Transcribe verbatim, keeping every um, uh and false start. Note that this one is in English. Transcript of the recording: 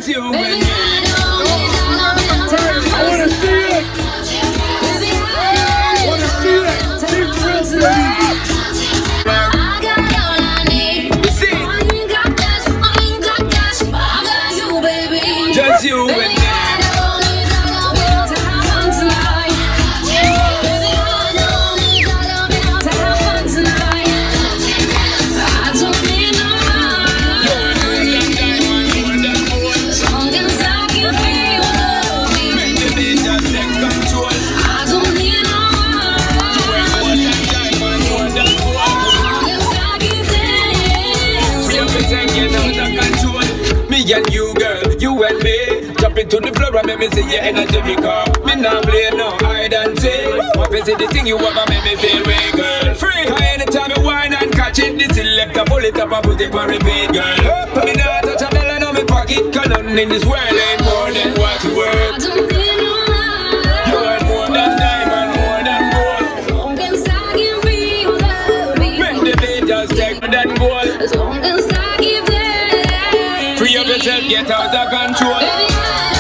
Just you and me. I wanna see it. I wanna see it. Big friends, ladies. I got all I need. I ain't got cash, I ain't got cash, but I got you, baby. Just you and me. And you, girl, you and me, jump into the floor and make me see your energy because me not play no hide and seek. What is it, the thing you ever make me feel way, girl? Free, anytime you whine and catch it, this selector pull it up and put it on repeat, girl. Me not touch a dollar in my pocket, cause nothing in this world ain't more than what's worth. I don't need no love. You are more than diamond, more than gold. As long as I can feel love, make the beat just take more than gold. As long as I give them. Free up yourself, get out of control. Baby,